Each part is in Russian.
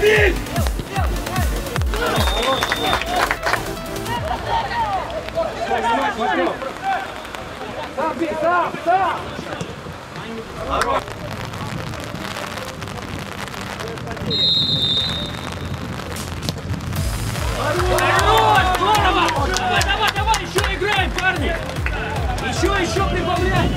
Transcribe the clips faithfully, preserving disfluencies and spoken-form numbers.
Бить! Сам, бей, сам, сам! Хорош! Здорово! Давай, давай, давай, еще играем, парни! Еще, еще прибавляй!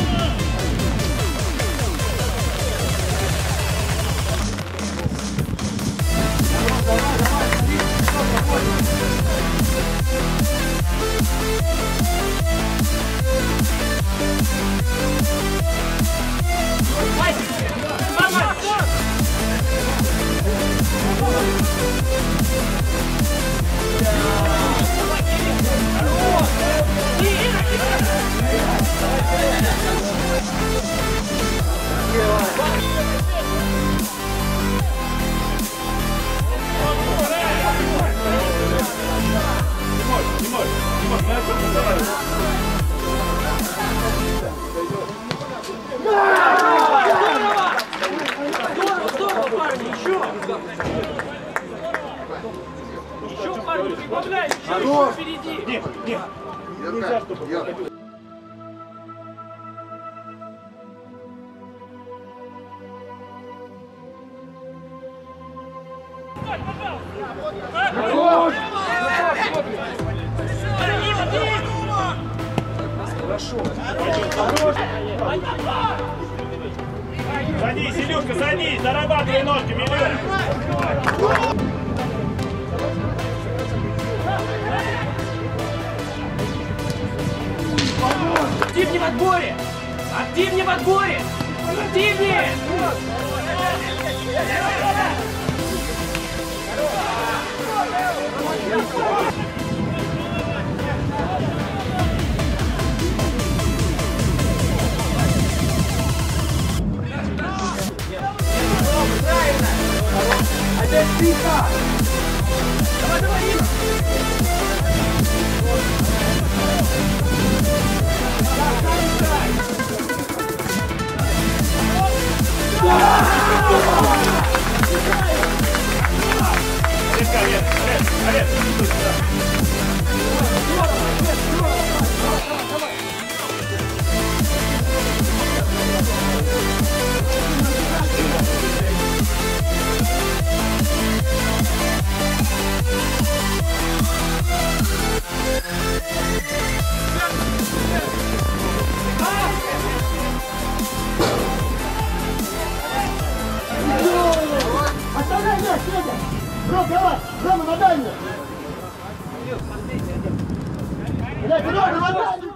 Еще, парни, прибавляй, еще впереди. Нет, нет, нельзя, чтобы... Хорош! Хорошо. Садись, Илюшка, садись, зарабатывай ножками, Илюшка. Активнее в отборе! Активнее в отборе! Активнее! Правильно! Опять тихо! Давай, давай, Ира! Оставляй мяч, Федя! Ром, давай! Рома, на дальнюю! Блядь, Рома, на дальнюю!